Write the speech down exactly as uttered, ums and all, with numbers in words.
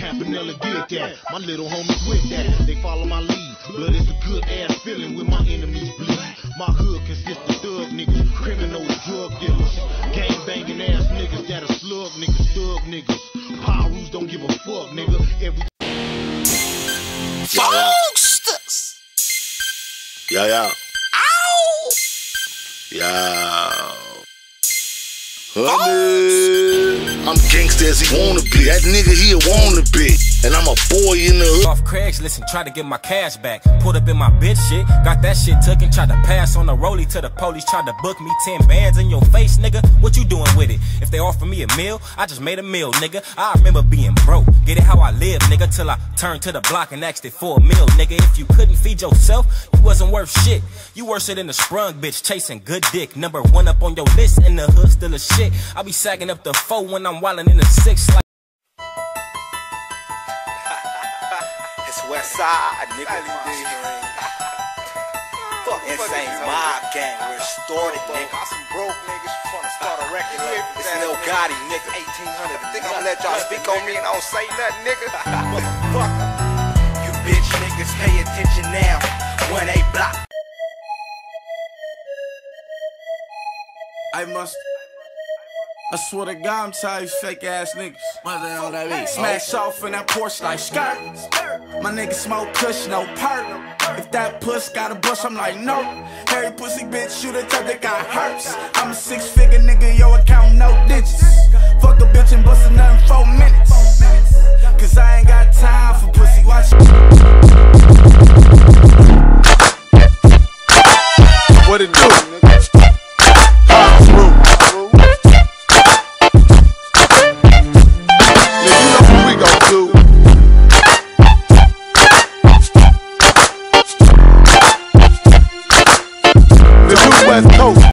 Campanella did that. My little homies with that. They follow my lead. But it's a good ass feeling when my enemies bleed. My hood consists of thug niggas, criminals, drug dealers, gang banging ass niggas that are slug niggas, thug niggas. Pirus don't give a fuck, nigga. Every Folks! Yeah, yeah. Ow! Yeah. Honey. I'm gangsta as he wanna be. That nigga he a wanna be. And I'm a boy in the hood. Off Craigslist and try to get my cash back. Pulled up in my bitch shit, got that shit took and tried to pass on the rollie to the police. Tried to book me ten bands in your face, nigga. What you doing with it? If they offer me a meal, I just made a meal, nigga. I remember being broke. Get it how I live, nigga, till I turned to the block and asked it for a meal, nigga. If you couldn't feed yourself, you wasn't worth shit. You worse than a sprung bitch chasing good dick. Number one up on your list in the hood, still a shit. I be sagging up the four when I'm wildin' in the six like West side, nigga. Fuck insane mob gang, we're started, nigga. Some broke niggas trying to start a record label. It's Lil Gotti, nigga. eighteen hundred. I think I'm gonna let y'all speak on me and I don't say nothing, nigga. Motherfucker. You bitch niggas pay attention now. When they block. I must. I swear to God, I'm tired of fake ass niggas. Mother on that beat. Smash off in that Porsche like skirt. My niggas smoke kush, no perk. If that puss got a bush, I'm like, no. Harry pussy bitch, shoot a type that got hurts. I'm a six figure nigga, yo account no digits. Fuck a bitch and bust a nut in four minutes.